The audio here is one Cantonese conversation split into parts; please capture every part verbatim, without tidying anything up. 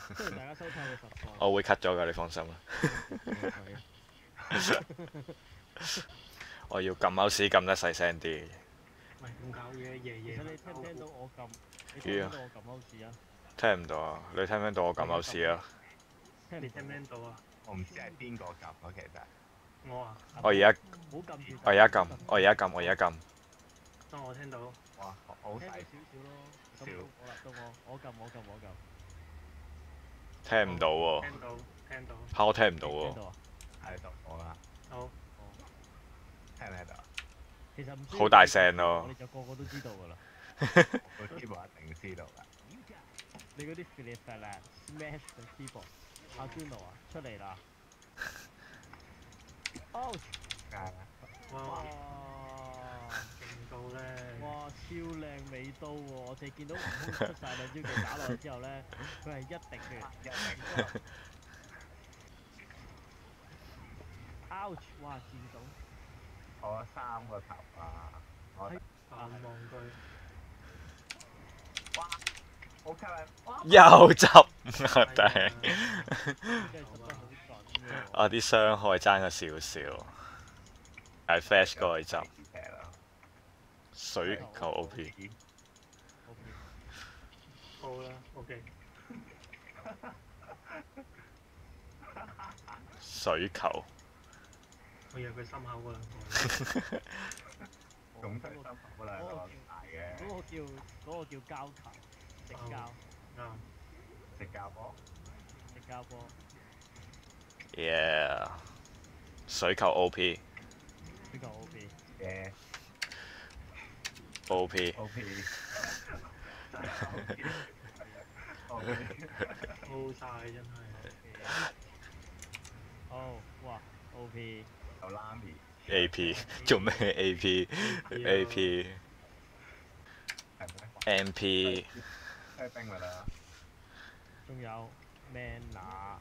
歡迎大家收睇我嘅實況。 我會 cut 咗㗎，你放心啦。我要撳 mouse 撳得細聲啲。 喂，咁搞嘢，爺爺。 其實你聽唔聽到我撳？你聽唔聽到我撳 mouse 啊？ 聽唔到啊！你聽唔聽到我撳 mouse 啊？ 你聽唔聽到啊？ 我唔知係邊個撳咯，其實。 我啊。 我而家， 唔好撳住。 我而家撳，我而家撳，我而家撳。 當我聽到。 哇，好聽到細少少咯。 少。 好啦，到我，我撳，我撳，我撳。 聽唔到喎。 聽到，聽到。 嚇！我聽唔到喎。 聽到啊？ 係到我啦。 好。 聽唔聽到？ 其實唔需要好大聲咯我哋就個個都知道㗎啦。 個 keyboard 一定知道㗎。 你嗰啲 flip flap smash 嘅 keyboard，阿 Juno 啊，出嚟啦！哦！ 哇！勁到咧！ 哇，超靚美刀喎！我淨係見到悟空出晒兩招技打落去之後咧，佢係一滴血。 一定。 Ouch！ 哇，見到。 我三個頭啊！我眼望佢。 哇！好吸引！ 又執我頂！ 真係執得好準喎！ 我啲傷害爭咗少少，係 flash 過去執。水球 O P。 好啦 ，OK。 水球。 我以為佢心口嗰兩個。 總之心口嗰兩個大嘅。 嗰個叫嗰個叫膠球，直膠。 啱。 直膠波。 直膠波。 Yeah。水球 O P。 水球 O P。 嘅。 O P。 O P。 好晒真係。 哦，哇 ！O P。 有 Lamy。 A P 做咩 A P？A P。M P。 開冰㗎啦。 仲有 Mana。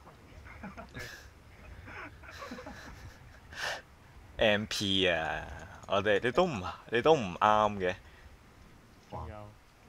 M P 啊！我哋你都唔你都唔啱嘅。 仲有。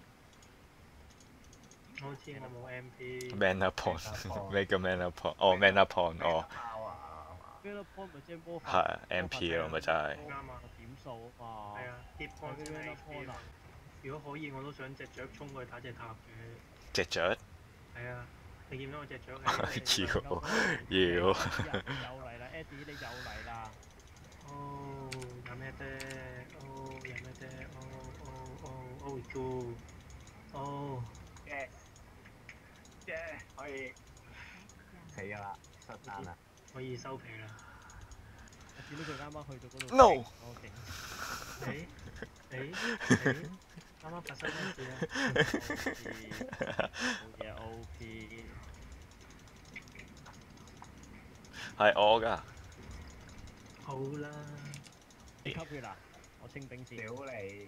我好似你冇 M P。 Mana Point 咩叫 Mana Point？哦 Mana Point 哦。 Mana Point 咪即係魔法。 係 M P 咯，咪就係。 啱啊！ 點數啊嘛。 係啊 ，hit point 先係 M P 啊！如果可以，我都想隻雀衝過去打隻塔嘅。 隻雀？ 係啊，你見到我隻雀係？ 要要。 又嚟啦 ，Eddie 你又嚟啦！ 哦，有咩啫？哦，有咩啫？哦哦哦哦 ，good， 哦， 耶耶，可以死㗎啦，失單啦， 可以收皮啦。 我見到佢啱啱去到嗰度。 No。 我勁。 誒誒誒，啱啱發生咩事啊？ 冇嘢 O P。 係我㗎。 好啦。 你吸血啦！我清兵先。 屌你！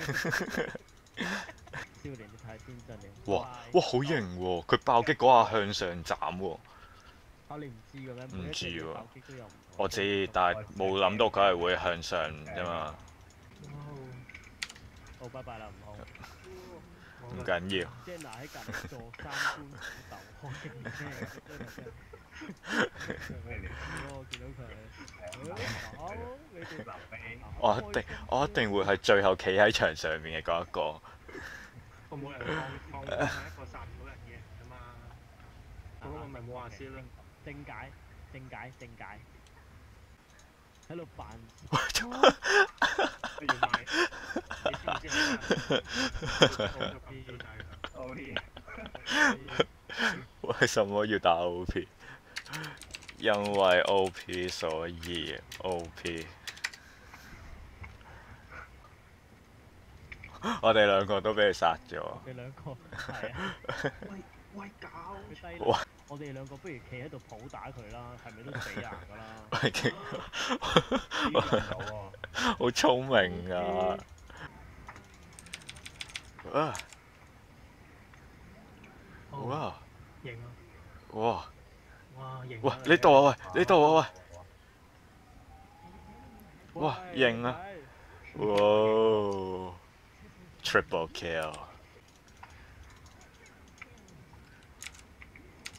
少年你太天真了。 哇哇，好型喎！佢爆擊嗰下向上斬喎。 啊！你唔知嘅咩？ 唔知喎。 爆擊都有唔同。 我知，但係冇諗到佢係會向上啫嘛。 好，拜拜啦，悟空。 唔緊要。 即係嗱喺隔離座三觀虎鬥，我勁聽真係真係。我見到佢。好，你哋留尾。 我一定我一定會係最後企喺牆上面嘅嗰一個。 我冇人放放係一個殺唔到人嘅人㗎嘛。咁我咪冇話先啦。 正解，正解，正解。喺度扮。 不如買，你知唔知係 O P？ 為什麼要打 O P？ 因為 O P 所以 O P。我哋兩個都俾佢殺咗。 我哋兩個係啊。 喂喂，搞低啦！我哋兩個不如企喺度抱打佢啦，係咪都死硬㗎啦？ 好聰明啊！啊！哇！ 型啊！ 哇！ 哇型！ 喂，呢度啊喂，呢度啊喂！哇，型啊！哇 ！Triple kill！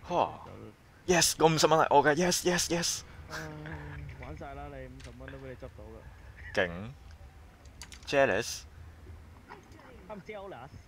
哇！Yes， 個五十蚊係我嘅 ，yes yes yes。 玩晒啦你，五十蚊都俾你執到啦。 勁 ，jealous。 I'm jealous。